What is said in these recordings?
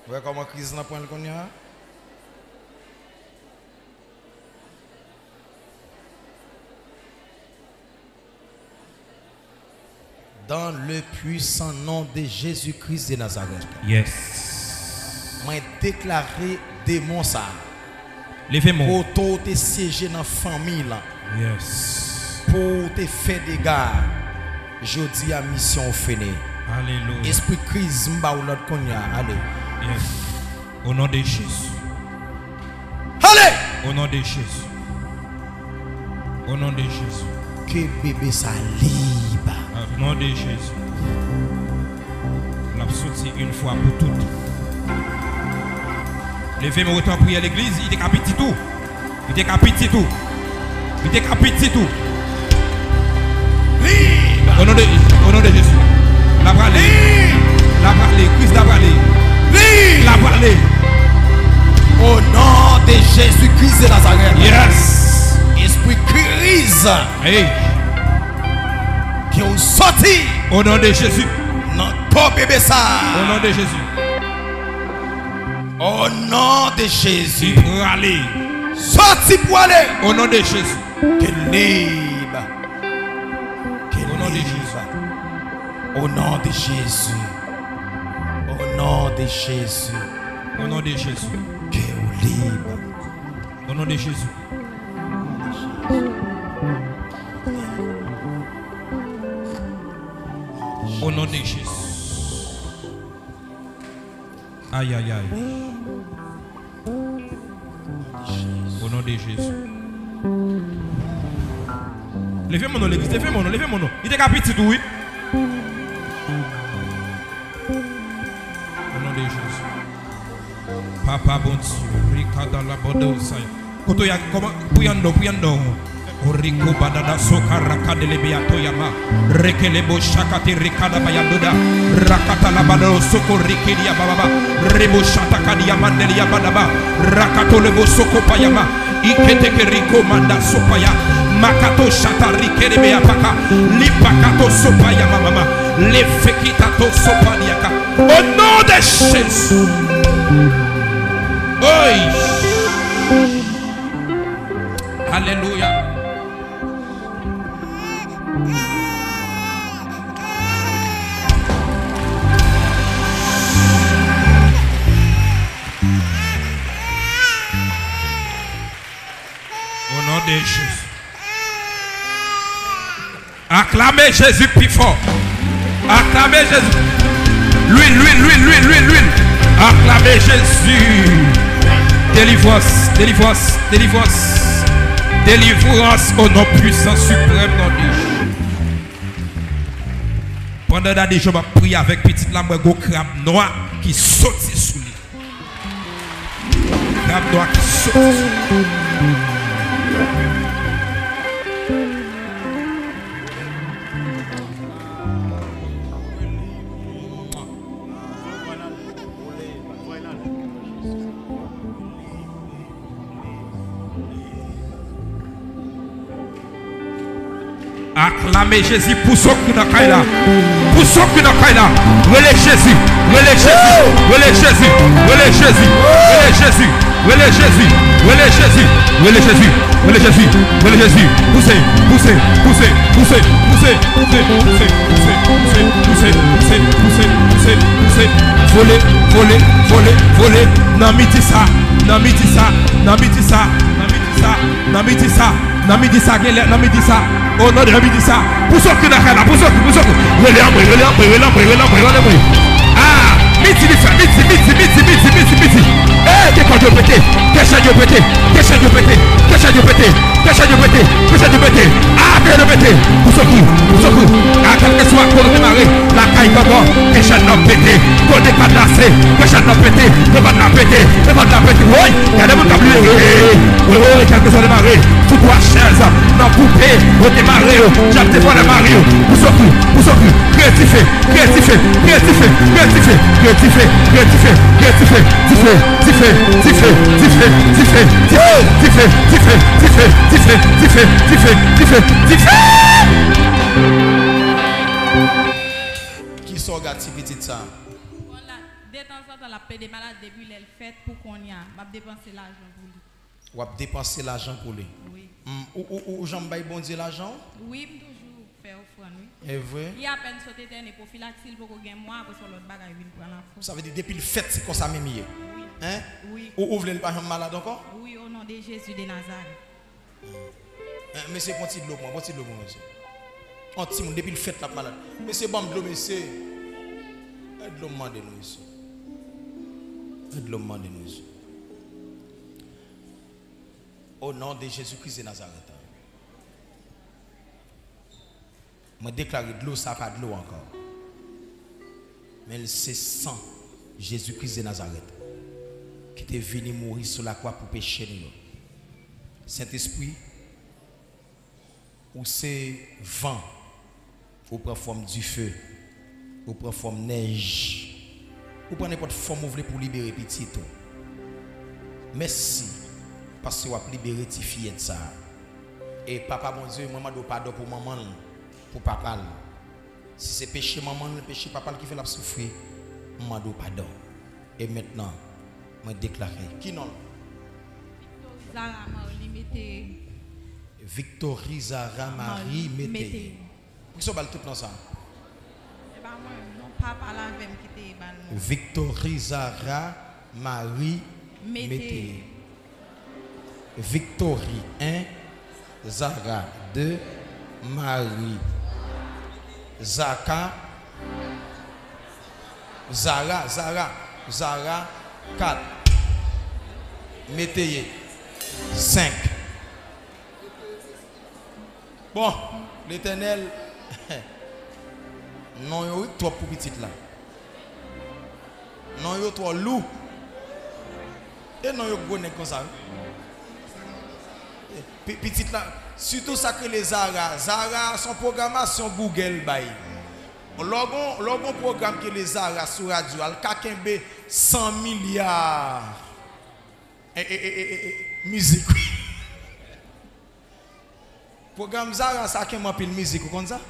Ouais, comment crise n'a point le cognac? Dans le puissant nom de Jésus-Christ de Nazareth. Yes. Moi déclaré démon ça. Levez-moi. Pour tout te siéger dans la famille là. Yes. Pour te faire des gars. Je dis à mission finie. Alléluia. Esprit crise m'ba ou l'autre cognac. Allez. Yes. Au nom de Jésus. Allez. Au nom de Jésus. Au nom de Jésus. Que bébé ça libre. Au nom de Jésus. On a sorti une fois pour toutes. Levez-moi autant prier à l'église, il décapite tout. Il décapite tout. Il décapite tout. Libre. Au nom de Jésus. La parler. La parler. Christ la parler. La parler. Au nom de Jésus-Christ de Nazareth. Yes. Esprit crise. Hey. Qui ont sorti. Au nom de Jésus. Non, pas bébé ça. Au nom de Jésus. Au nom de Jésus. Pour aller. Sorti pour aller. Au nom de Jésus. Que libre. Au nom de Jésus. Au nom de Jésus. Au nom de Jésus. Au nom de Jésus. Que libre. Au nom de Jésus. Au nom de Jésus. Aïe, aïe, aïe. Au nom de Jésus. Levez mon nom, l'église. Levez mon nom, levez mon nom. Il décapite tout, oui. Au nom de Jésus. Papa, bon Dieu. Ricada la bande au sein. Koto ya, comment, priando. Rico badada sokara kadele beato yama rekelebo shakati rikada bayadoda rakata la badalo soko rikidi ya baba rebo shataka dia mandeli ya badaba rakato lebo soko payama ikete ke riko manda sopaya makato shata rikede bea paka lipakato sopaya mama le fekita to sopadiaka au nom de Jésus. Oi. Alléluia. Au nom de Jésus. Acclamez Jésus plus fort. Acclamez Jésus. L'huile. Acclamez Jésus. Délivrance au nom puissant suprême dans Dieu. Pendant que je vais prier avec petite lame, un crabe noir qui saute sous lui. Crabe noir qui saute sous lui. Acclamez Jésus pour ceux qui n'ont pas là. Pour ceux qui n'ont pas là. Relais Jésus. Relais Jésus. Relais Jésus. Relais Jésus. Relais Jésus. Relais Jésus. Relais Jésus. Relais Jésus. Relais Jésus. Relais Jésus. Poussez. Poussez. Poussez. Poussez. Poussez. Poussez. Poussez. Poussez. Poussez. Poussez. Poussez. Poussez. Poussez. Voler. Voler. Voler. Voler. Non midi ça. Non midi ça. Non midi ça. Non midi ça. Non midi ça. Non midi ça. Non midi ça. Oh non, de dit ça. Pour ceux qui n'ont pas là, pour ceux qui. Ah, midi. Eh, qu'est-ce que je pété? Qu'est-ce que je pété? Qu'est-ce que je pété? Qu'est-ce que je pété? Qu'est-ce que je pété? Qu'est-ce que je pété? Ah, qu'est-ce que je pété? Pour ceux qui. Ah, quel que soit qu'on démarre, la caille comment? Qu'est-ce que je pété? Qu'on est cadenassé. Qu'est-ce que je pété? Le pas de la pété. Le pas de la pété. Oui, il y a des gens qui ont oublié. Oui, quel que soit démarré. Tout toi chaise. Non, coupé. On démarre. J'ai des fois démarré. Pour ceux qui. Créatifé. Qui sont gâtés petit ça? Voilà, de temps en temps, la paix des malades, depuis les fêtes, pour qu'on y a, m'a dépensé l'argent pour lui. Ou a dépenser l'argent pour lui. Oui. Ou j'en baille bon Dieu l'argent? Oui, toujours faire offrande, oui. C'est vrai? Il y a à peine sauté terre prophylaxie pour qu'on gagne moi, après sur l'autre bagaille, il prend la force. Ça veut dire depuis le fait, c'est comme ça même hier. Oui. Hein? Oui. Ou ouvre le pas malade encore? Oui, au nom de Jésus de Nazareth. Monsieur, bon petit de l'eau, monsieur. On petit monde depuis le fait la malade. Monsieur, bon de l'eau, monsieur. Aide l'homme de nous ici. Aide l'homme de nous ici. Au nom de Jésus-Christ de Nazareth. Je déclare de l'eau, ça pas de l'eau encore. Mais c'est sang Jésus-Christ de Nazareth qui est venu mourir sur la croix pour pécher nous. Saint-Esprit, ou c'est vent, ou prend forme du feu, ou prend forme neige, ou prend n'importe forme ouverte pour libérer petit. Merci, parce que vous avez libéré tes filles de ça. Et papa, mon Dieu, maman doit pardon pour maman, pour papa. Si c'est péché maman, le péché papa qui fait la souffrir, maman doit pardon. Et maintenant, je déclare. Qui non? Zara Marie Mété. Victorie Zara Marie Mété. Qui sont tout dans ça? Eh bien, moi, non, papa la même qui était ban. Victorie Zara Marie Mété. Victorie 1, Zara 2, Marie. Zaka. Zara 4. Mété 5. Bon, l'Éternel, non, il y a trop pour petit là. Non, il y a trop loup. Et non, il y a gros comme ça. Petit là, surtout ça que les Zara, son programmation Google bail. Logon programme que les Zara sur radio, al kakembe 100 milliards. Musique. Programme Zara, ça qui m'a pile musique, comme ça?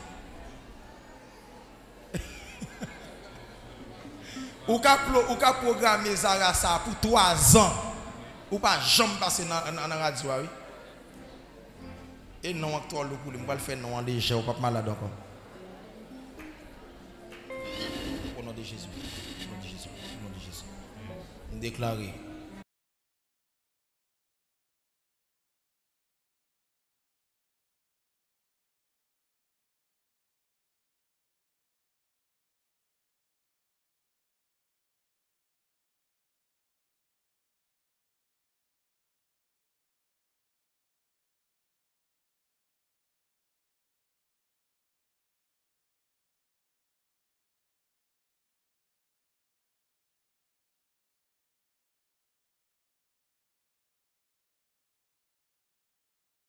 Ou ka programmer Zara ça pour 3 ans. Ou pas jamais passer dans la radio, oui? Et non, toi, le coup, je vais le faire non, léger, ou pas malade encore. Au nom de Jésus. Au nom de Jésus. Au nom de Jésus. Déclarer.